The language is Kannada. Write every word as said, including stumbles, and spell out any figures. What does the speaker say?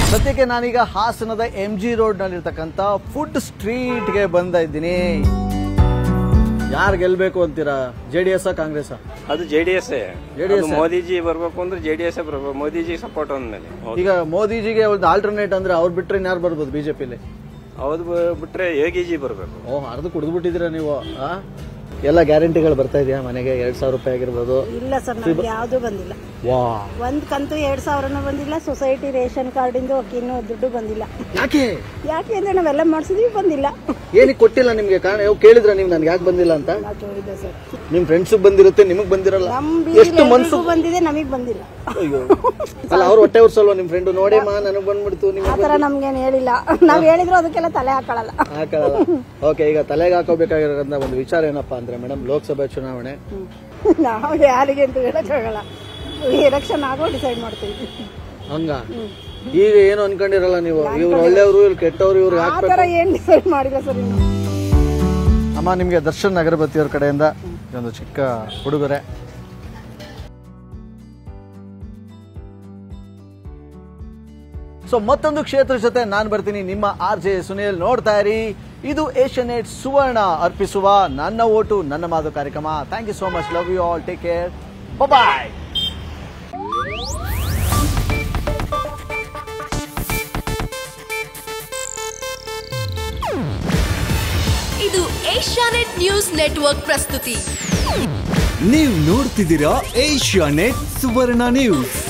ಸದ್ಯಕ್ಕೆ ನಾನೀಗ ಹಾಸನದ ಎಂ ಜಿ ರೋಡ್ ನಲ್ಲಿರ್ತಕ್ಕಂಥ ಫುಡ್ ಸ್ಟ್ರೀಟ್ಗೆ ಬಂದ ಇದ್ದೀನಿ. ಯಾರು ಗೆಲ್ಬೇಕು ಅಂತೀರಾ, ಜೆ ಡಿ ಎಸ್ ಕಾಂಗ್ರೆಸ್? ಅದು ಜೆ ಡಿ ಎಸ್. ಮೋದಿಜಿ ಬರ್ಬೇಕು ಅಂದ್ರೆ ಜೆ ಡಿ ಎಸ್ ಬರ್ಬೇಕು, ಮೋದಿಜಿ ಸಪೋರ್ಟ್ ಅಂದ್ಮೇಲೆ. ಈಗ ಮೋದಿಜಿಗೆ ಒಂದು ಆಲ್ಟರ್ನೇಟ್ ಅಂದ್ರೆ ಅವ್ರು ಬಿಟ್ರೆ ಯಾರು ಬರ್ಬೋದು ಬಿಜೆಪಿಲಿ? ಹೌದು, ಬಿಟ್ರೆ ಯೋಗಿಜಿ ಬರ್ಬೇಕು. ಓಹ್, ಅರ್ಧ ಕುಡಿದು ಬಿಟ್ಟಿದ್ದೀರಾ ನೀವು. ಎಲ್ಲ ಗ್ಯಾರಂಟಿಗಳು ಬರ್ತಾ ಇದೆಯಾ ಮನೆಗೆ? ಎರಡ್ ಸಾವಿರ ರೂಪಾಯಿ ಆಗಿರ್ಬೋದು? ಇಲ್ಲ ಸರ್, ನಮ್ಗೆ ಯಾವ್ದು ಬಂದಿಲ್ಲ. ವಾ, ಒಂದ್ ಕಂತು ಎರಡ್ ಸಾವಿರನೂ ಬಂದಿಲ್ಲ. ಸೊಸೈಟಿ ರೇಷನ್ ಕಾರ್ಡ್ ಇಂದ ಇನ್ನೂ ದುಡ್ಡು ಬಂದಿಲ್ಲ. ಯಾಕೆ ಯಾಕೆ ಅಂದ್ರೆ ನಾವೆಲ್ಲ ಮಾಡ್ಸಿದ್ವಿ, ಬಂದಿಲ್ಲ. ಏನಕ್ಕೆ ಕೊಟ್ಟಿಲ್ಲ ನಿಮ್ಗೆ? ಕಾರಣ ಕೇಳಿದ್ರ ನೀವು ನನ್ಗೆ ಯಾಕೆ ಬಂದಿಲ್ಲ ಅಂತ? ಕೇಳಿದೆ ಸರ್. ನಿಮ್ ಫ್ರೆಂಡ್ಸ್ ಬಂದಿರುತ್ತೆ, ನಿಮಗ್ ಬಂದಿರಲ್ಲ. ಎಷ್ಟು ಮನ್ಸು ಬಂದಿದೆ, ನಮಗ್ ಬಂದಿಲ್ಲ. ಅಯ್ಯೋ, ಅಲ್ಲ ಅವ್ರು ಹೊಟ್ಟೆ ಉರ್ಸಲ್ವಾ ನಿಮ್ ಫ್ರೆಂಡ್? ನೋಡೇಮ್ಮ ನನಗ್ ಬಂದ್ಬಿಡ್ತು. ನಿಮ್ಗೆ ಆತರ ನಮ್ಗೇನ್ ಹೇಳಿಲ್ಲ. ನಾವ್ ಹೇಳಿದ್ರು ಅದಕ್ಕೆಲ್ಲ ತಲೆ ಹಾಕೊಳ್ಳಲ್ಲ. ಹಾಕೊಳ್ಳಲ್ಲ. ಓಕೆ, ಈಗ ತಲೆಗೆ ಹಾಕೋಬೇಕಾಗಿರೋದ್ರಿಂದ ಒಂದು ವಿಚಾರ ಏನಪ್ಪಾ ಅಂದ್ರೆ ಮೇಡಮ್, ಲೋಕಸಭೆ ಚುನಾವಣೆ ನಾವು ಯಾರಿಗೆ ಅಂತ ಹೇಳಕ್ಕಾಗಲ್ಲ. ಎಲೆಕ್ಷನ್ ಆಗೋ ಡಿಸೈಡ್ ಮಾಡ್ತೀವಿ. ಹಂಗ ಈಗ ಏನು ಅನ್ಕೊಂಡಿರಲ್ಲ ನೀವು, ಇವ್ರು ಒಳ್ಳೆಯವರು ಇವ್ರು ಕೆಟ್ಟವ್ರು, ಇವ್ರು ಆತರ ಏನ್ ಡಿಸೈಡ್ ಮಾಡಿಲ್ಲ ಸರ್. ಅಮ್ಮ, ನಿಮ್ಗೆ ದರ್ಶನ್ ಅಗರಬತ್ತಿ ಅವ್ರ ಕಡೆಯಿಂದ ಒಂದು ಚಿಕ್ಕ ಉಡುಗೊರೆ. ಸೊ ಮತ್ತೊಂದು ಕ್ಷೇತ್ರ ಜೊತೆ ನಾನು ಬರ್ತೀನಿ, ನಿಮ್ಮ ಆರ್ ಜೆ ಸುನೀಲ್. ನೋಡ್ತಾ ಇರಿ, ಇದು ಏಷ್ಯಾನೆಟ್ ಸುವರ್ಣ ಅರ್ಪಿಸುವ ನನ್ನ ಓಟು ನನ್ನ ಮಾತು ಕಾರ್ಯಕ್ರಮ. Thank you so much. Love you all. Take care. Bye. ಇದು ಏಷ್ಯಾನೆಟ್ ನ್ಯೂಸ್ ನೆಟ್ವರ್ಕ್ ಪ್ರಸ್ತುತಿ. ನೀವು ನೋಡ್ತಿದ್ದೀರಾ ಏಷ್ಯಾನೆಟ್ ಸುವರ್ಣ ನ್ಯೂಸ್.